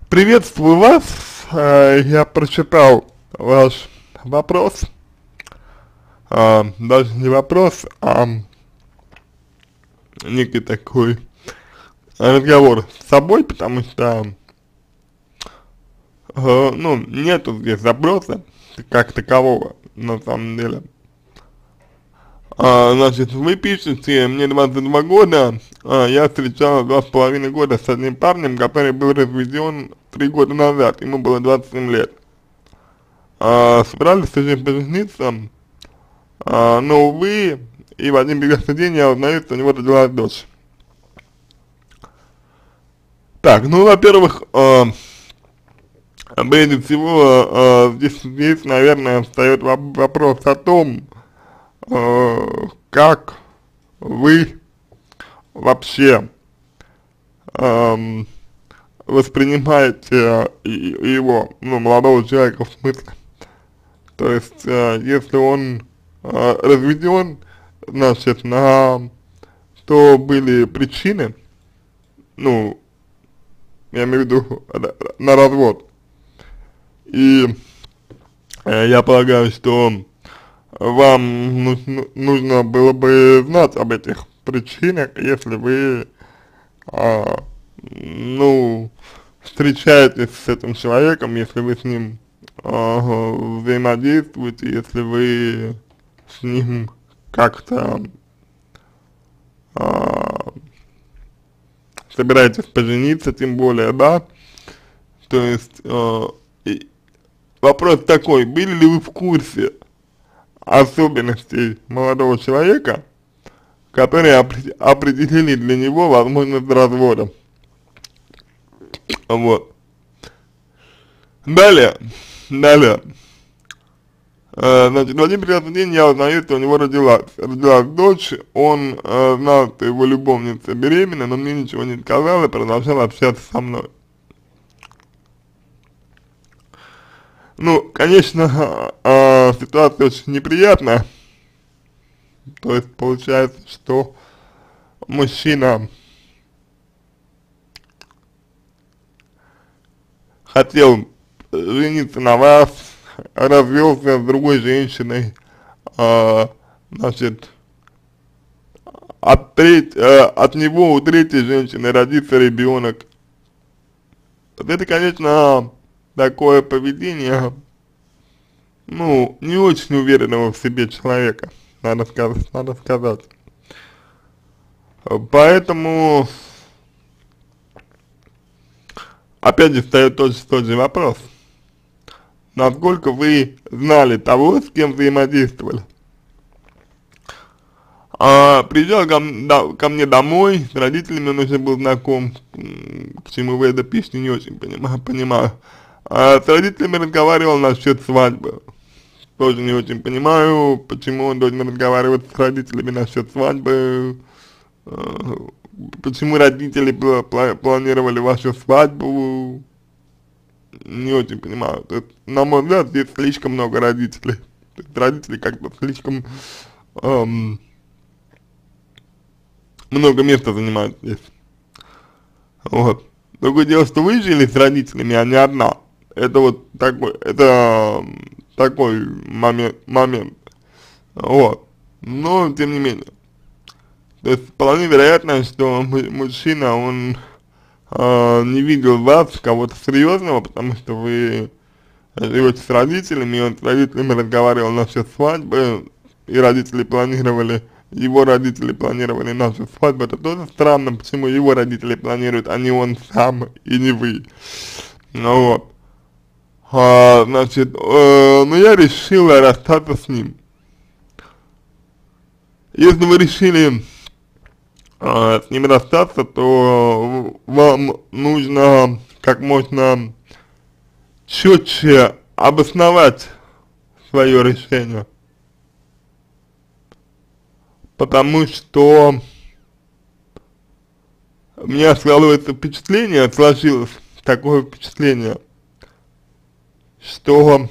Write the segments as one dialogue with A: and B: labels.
A: Приветствую вас. Я прочитал ваш вопрос. Даже не вопрос, а некий такой разговор с собой, потому что, ну, нету здесь запроса как такового, на самом деле. Значит, вы пишете, мне 22 года, я встречалась 2,5 года с одним парнем, который был разведен 3 года назад, ему было 27 лет. Собирались уже пожениться, но, увы, и в один прекрасный день я узнаю, что у него родилась дочь. Так, ну, во-первых, прежде всего, здесь, наверное, встает вопрос о том, как вы вообще воспринимаете его, ну, молодого человека в смысле. То есть, если он разведен, значит, то были причины, ну, я имею в виду на развод. И я полагаю, что вам нужно было бы знать об этих причинах, если вы, ну, встречаетесь с этим человеком, если вы с ним взаимодействуете, если вы с ним как-то собираетесь пожениться, тем более, да, то есть вопрос такой, были ли вы в курсе особенностей молодого человека, которые определили для него возможность развода. Вот. Далее, значит, в один прекрасный день я узнаю, что у него родилась дочь, он знал, что его любовница беременна, но мне ничего не сказал и продолжал общаться со мной. Ну, конечно, ситуация очень неприятная, то есть получается, что мужчина хотел жениться на вас, развелся с другой женщиной, значит, от него у третьей женщины родится ребенок. Вот это, конечно, такое поведение, ну, не очень уверенного в себе человека, надо сказать. Поэтому, опять же, встает тот же вопрос. Насколько вы знали того, с кем взаимодействовали? Приезжал ко мне домой, с родителями он уже был знаком, к чему вы это пишете, не очень понимаю. С родителями разговаривал насчет свадьбы. Тоже не очень понимаю, почему он должен разговаривать с родителями насчет свадьбы, почему родители планировали вашу свадьбу, не очень понимаю. То есть, на мой взгляд, здесь слишком много родителей. То есть, родители как-то слишком много места занимают здесь. Вот. Другое дело, что вы жили с родителями, а не одна. Это вот такой момент. Вот. Но, тем не менее. То есть, вполне вероятно, что мужчина, он не видел вас, кого-то серьезного, потому что вы живете с родителями, и он с родителями разговаривал насчет свадьбы, и его родители планировали нашу свадьбу. Это тоже странно, почему его родители планируют, а не он сам и не вы. Ну вот. Значит, но я решила расстаться с ним. Если вы решили с ним расстаться, то вам нужно как можно четче обосновать свое решение. Потому что у меня сложилось такое впечатление, что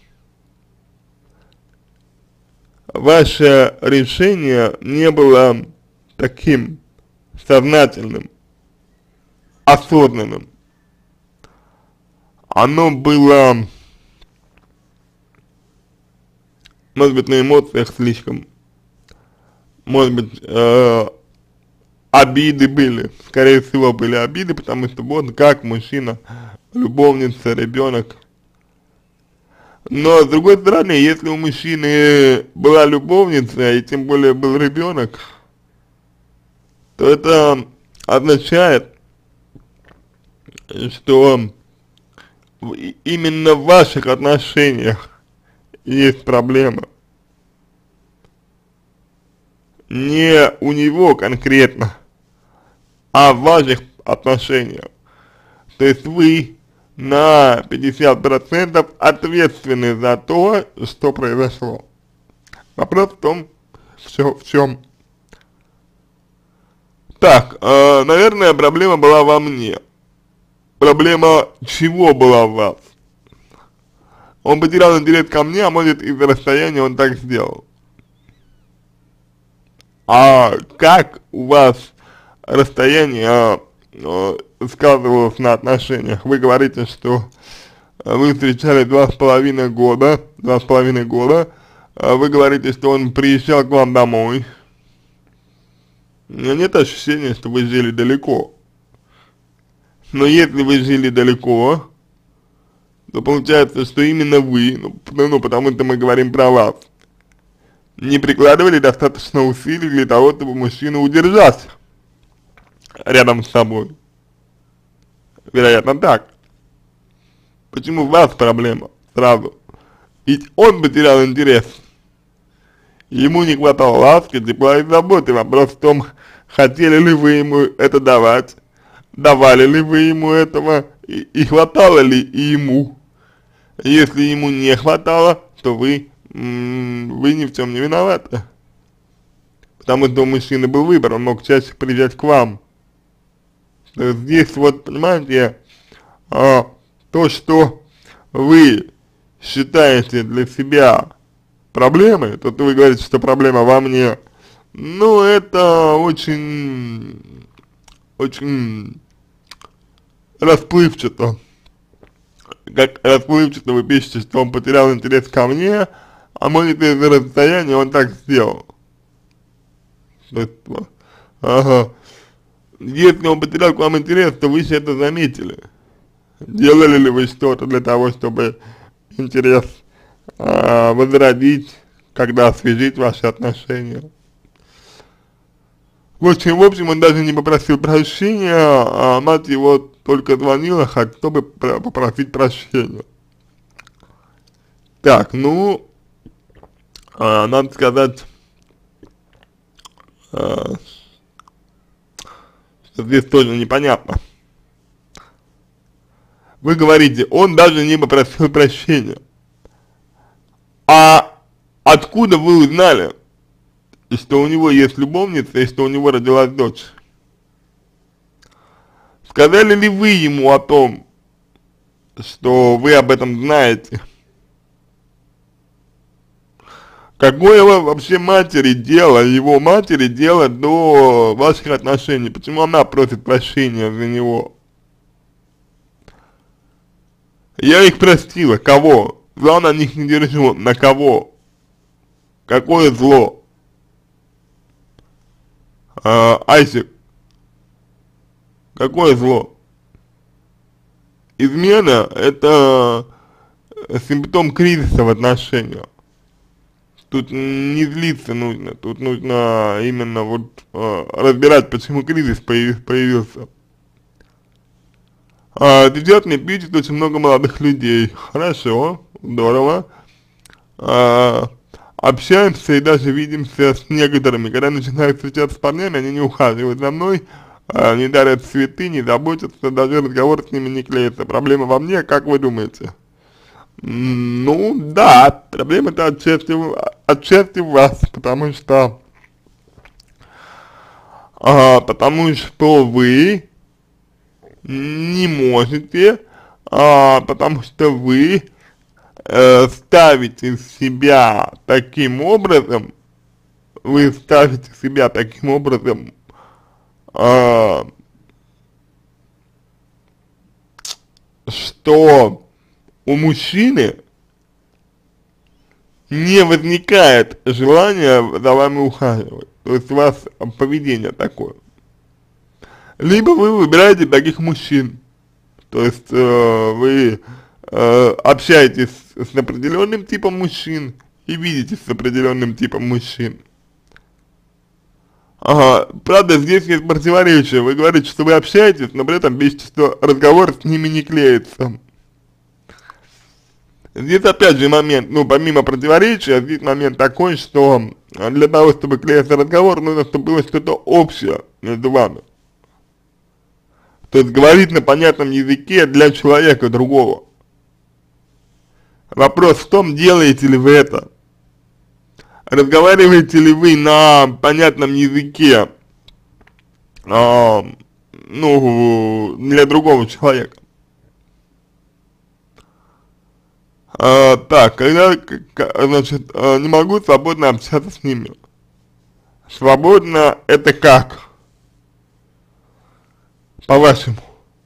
A: ваше решение не было таким сознательным, осознанным. оно было, может быть, на эмоциях слишком, может быть, обиды были, скорее всего, были обиды, потому что вот как мужчина, любовница, ребенок. Но, с другой стороны, если у мужчины была любовница, и тем более был ребенок, то это означает, что именно в ваших отношениях есть проблема. Не у него конкретно, а в ваших отношениях. То есть вы на 50% ответственны за то, что произошло. Вопрос в том, в чем. Так, наверное, проблема была во мне. Проблема чего была в вас? Он потерял интерес ко мне, а может из-за расстояния он так сделал. А как у вас расстояние сказывалось на отношениях? Вы говорите, что вы встречались 2,5 года, вы говорите, что он приезжал к вам домой. У меня нет ощущения, что вы жили далеко. Но если вы жили далеко, то получается, что именно вы, потому что мы говорим про вас, не прикладывали достаточно усилий для того, чтобы мужчину удержать рядом с собой. Вероятно, так. Почему у вас проблема сразу? Ведь он потерял интерес. Ему не хватало ласки, тепла и заботы. Вопрос в том, хотели ли вы ему это давать, давали ли вы ему этого и хватало ли ему. Если ему не хватало, то вы ни в чем не виноваты. Потому что у мужчины был выбор, он мог чаще приезжать к вам. То есть здесь вот, понимаете, то, что вы считаете для себя проблемой, то вы говорите, что проблема во мне, ну, это очень расплывчато. Как расплывчато вы пишете, что он потерял интерес ко мне, а может из-за расстояния он так сделал. То есть, ага. Если он потерял к вам интерес, то вы все это заметили. Делали ли вы что-то для того, чтобы интерес возродить, когда освежить ваши отношения? В общем, он даже не попросил прощения, а мать его только звонила, чтобы попросить прощения. Так, ну, надо сказать, что здесь тоже непонятно. Вы говорите, он даже не попросил прощения. А откуда вы узнали, что у него есть любовница и что у него родилась дочь? Сказали ли вы ему о том, что вы об этом знаете? Какое вообще его матери дело до ваших отношений? Почему она просит прощения за него? Я их простила. Кого? Зла на них не держу. На кого? Какое зло? Айсик, какое зло? Измена – это симптом кризиса в отношениях. Тут не злиться нужно, тут нужно именно вот разбирать, почему кризис появился. Сейчас мне пишет очень много молодых людей. Хорошо, здорово. Общаемся и даже видимся с некоторыми. Когда начинают встречаться с парнями, они не ухаживают за мной, не дарят цветы, не заботятся, даже разговор с ними не клеится. Проблема во мне, как вы думаете? Ну, да, проблема-то отчасти в вас, потому что вы не можете, потому что вы ставите себя таким образом, что у мужчины не возникает желания за вами ухаживать, то есть у вас поведение такое. Либо вы выбираете таких мужчин, то есть вы общаетесь с определенным типом мужчин и видитесь с определенным типом мужчин. Ага, правда, здесь есть противоречие. Вы говорите, что вы общаетесь, но при этом пишете, что разговор с ними не клеится. Здесь опять же момент, ну, помимо противоречия, здесь момент такой, что для того, чтобы клеился разговор, нужно, чтобы было что-то общее между вами. То есть говорить на понятном языке для человека другого. Вопрос в том, делаете ли вы это. Разговариваете ли вы на понятном языке, ну, для другого человека. Так, когда, значит, не могу свободно общаться с ними. Свободно это как? По-вашему?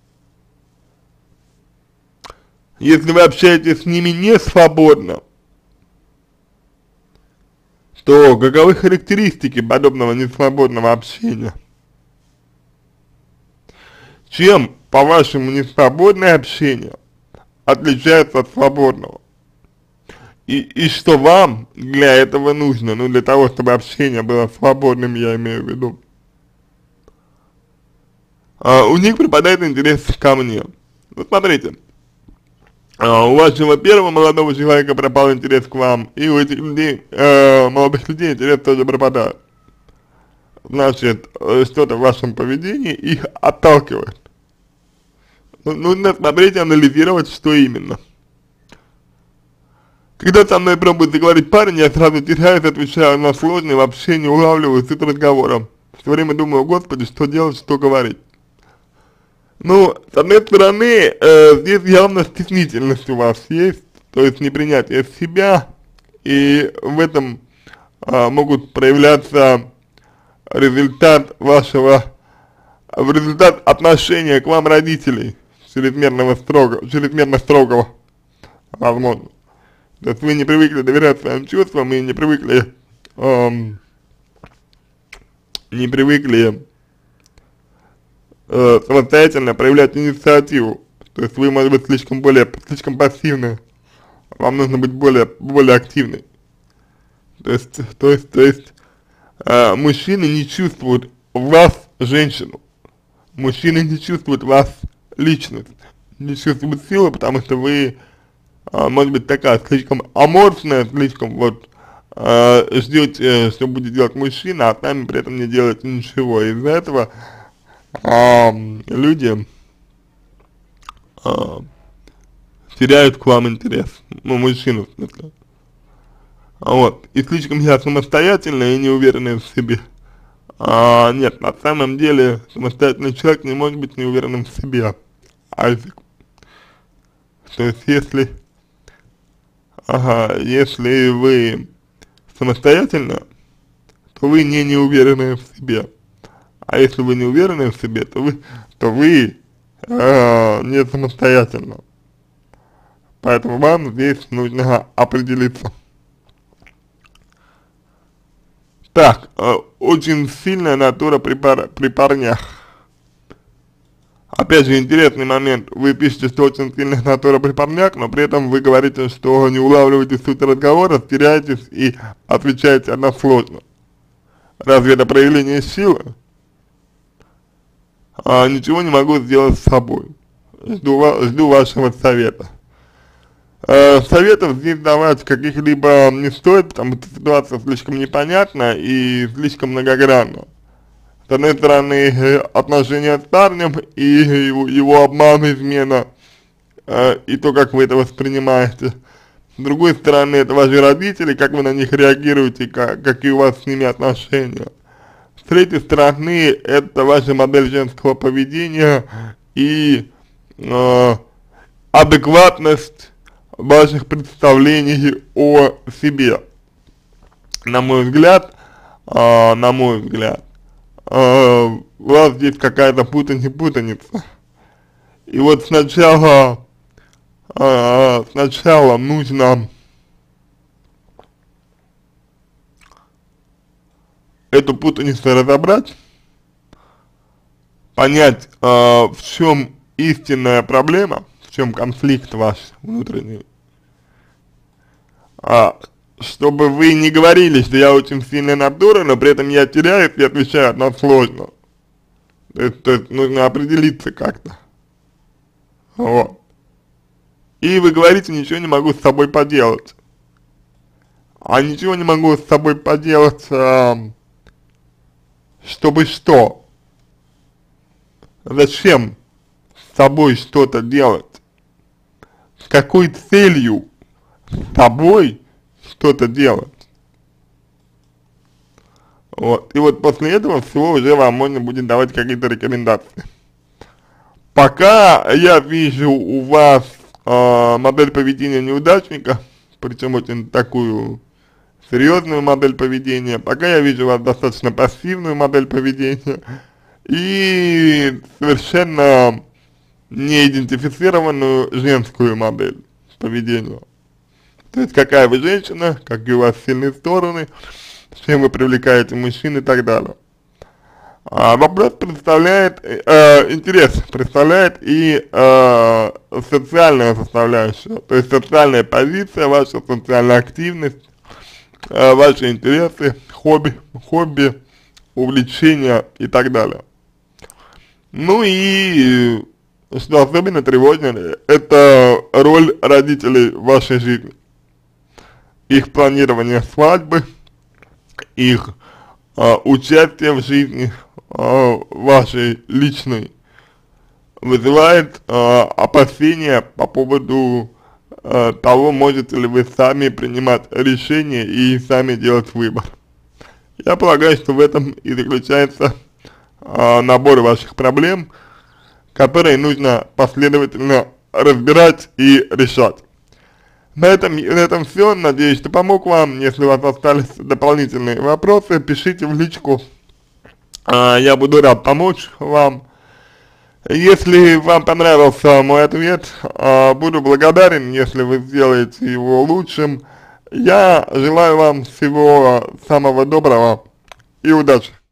A: Если вы общаетесь с ними не свободно, то каковы характеристики подобного несвободного общения? Чем, по-вашему, несвободное общение отличается от свободного? И что вам для этого нужно, ну, для того, чтобы общение было свободным, я имею в виду? У них припадает интерес ко мне. Вот смотрите, у вашего первого молодого человека пропал интерес к вам, и у этих людей, молодых людей интерес тоже пропадает. Значит, что-то в вашем поведении их отталкивает. Нужно смотреть и анализировать, что именно. Когда со мной пробует заговорить парень, я сразу теряюсь, отвечаю на сложные, вообще не улавливаю суть разговора. Все время думаю, господи, что делать, что говорить. Ну, с одной стороны, здесь явно стеснительность у вас есть, то есть непринятие себя, и в этом могут проявляться результат отношения к вам родителей, чрезмерно строгого, возможно. То есть вы не привыкли доверять своим чувствам и не привыкли самостоятельно проявлять инициативу. То есть вы, может быть, слишком пассивны, вам нужно быть более активной. То есть мужчины не чувствуют в вас женщину, мужчины не чувствуют в вас личность, не чувствуют силу, потому что вы, может быть, такая слишком аморфная, слишком вот ждете, что будет делать мужчина, а сами при этом не делаете ничего. Из-за этого люди теряют к вам интерес, ну, мужчину, в смысле. Вот, и слишком я самостоятельный и не уверенный в себе. Нет, на самом деле самостоятельный человек не может быть неуверенным в себе, Айзек. То есть если вы самостоятельно, то вы не уверены в себе. А если вы не уверены в себе, то вы не самостоятельно. Поэтому вам здесь нужно определиться. Так, очень сильная натура при парнях. Опять же, интересный момент. Вы пишете, что очень сильная натура при парнях, но при этом вы говорите, что не улавливаете суть разговора, теряетесь и отвечаете односложно. Разве это проявление силы? Ничего не могу сделать с собой. Жду вашего совета. Советов здесь давать каких-либо не стоит, потому что ситуация слишком непонятна и слишком многогранна. С одной стороны, отношения с парнем и его обман, измена, и то, как вы это воспринимаете. С другой стороны, это ваши родители, как вы на них реагируете, какие у вас с ними отношения. С третьей стороны, это ваша модель женского поведения и адекватность ваших представлений о себе. На мой взгляд, у вас здесь какая-то путаница. И вот сначала сначала нужно эту путаницу разобрать, понять, в чем истинная проблема, в чем конфликт ваш внутренний, чтобы вы не говорили, что я очень сильная натура, но при этом я теряюсь и отвечаю односложно. То есть нужно определиться как-то. Вот. И вы говорите, ничего не могу с собой поделать. А ничего не могу с собой поделать, чтобы что? Зачем с собой что-то делать? С какой целью с собой что-то делать? Вот. И вот после этого всего уже вам можно будет давать какие-то рекомендации. Пока я вижу у вас модель поведения неудачника, причем очень такую серьезную модель поведения, пока я вижу у вас достаточно пассивную модель поведения и совершенно неидентифицированную женскую модель поведения. То есть какая вы женщина, какие у вас сильные стороны, чем вы привлекаете мужчин и так далее. Вопрос представляет, интерес представляет и социальная составляющая, то есть социальная позиция, ваша социальная активность, ваши интересы, хобби, увлечения и так далее. Ну и, что особенно тревожно, это роль родителей в вашей жизни. Их планирование свадьбы, их участие в жизни вашей личной вызывает опасения по поводу того, можете ли вы сами принимать решения и сами делать выбор. Я полагаю, что в этом и заключается набор ваших проблем, которые нужно последовательно разбирать и решать. На этом все. Надеюсь, что помог вам. Если у вас остались дополнительные вопросы, пишите в личку. Я буду рад помочь вам. Если вам понравился мой ответ, буду благодарен, если вы сделаете его лучшим. Я желаю вам всего самого доброго и удачи.